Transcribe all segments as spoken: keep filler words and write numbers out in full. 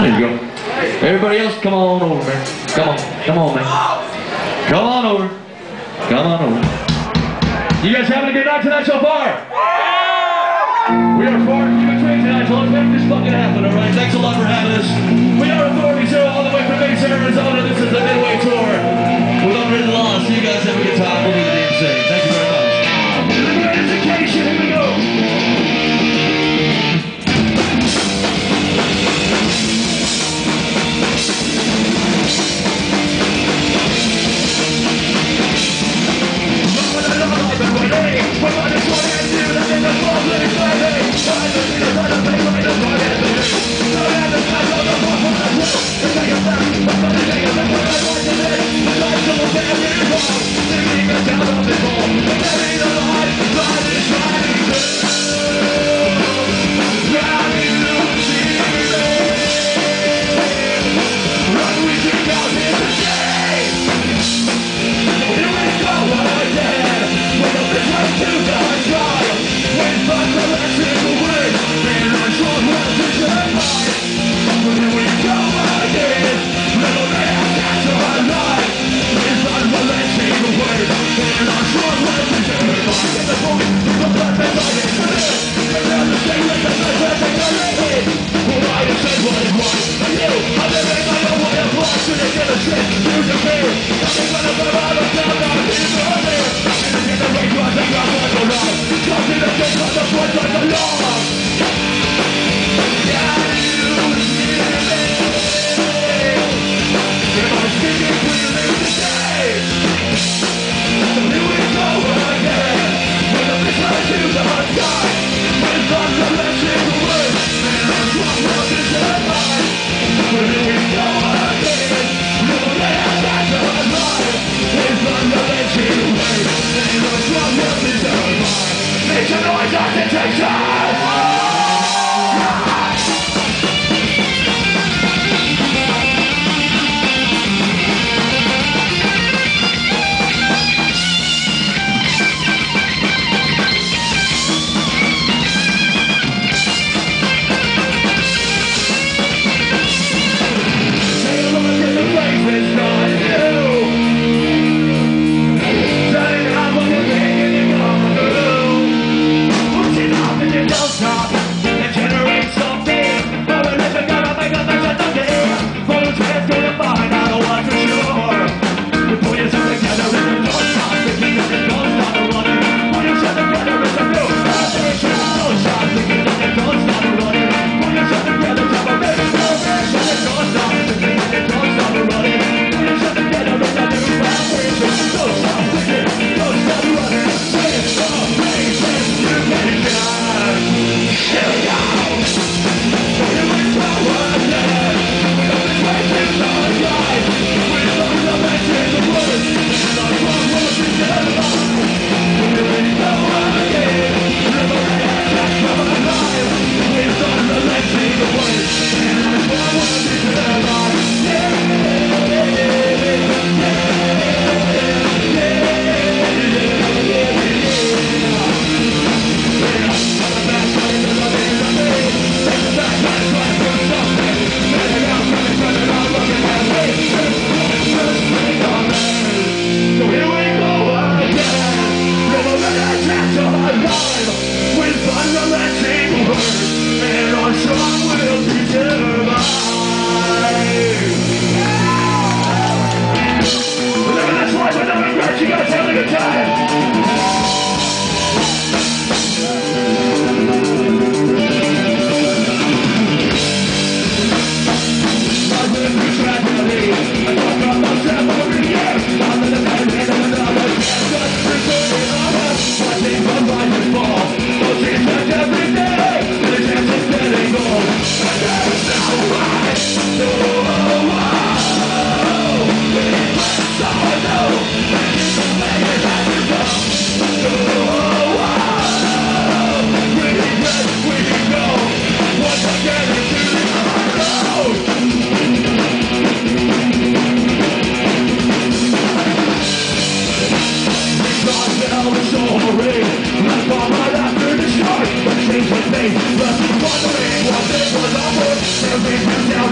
There you go. Everybody else, come on over, man. Come on, come on, man. Come on over. Come on over. You guys having a good night tonight so far? We are far from a train tonight, so let's make this fucking happen, alright? Thanks a lot for having us. We are Authority Zero all the way from Mesa, Arizona. This is the Midway Tour with Unwritten Laws. So you guys have a good time. We'll do the damn thing. Thank you very much. Liberateducation, here we go. Make some noise, occupation!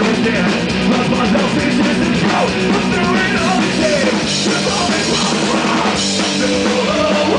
understand. Lost myself in distance, but through it all, yeah. You've always walked around.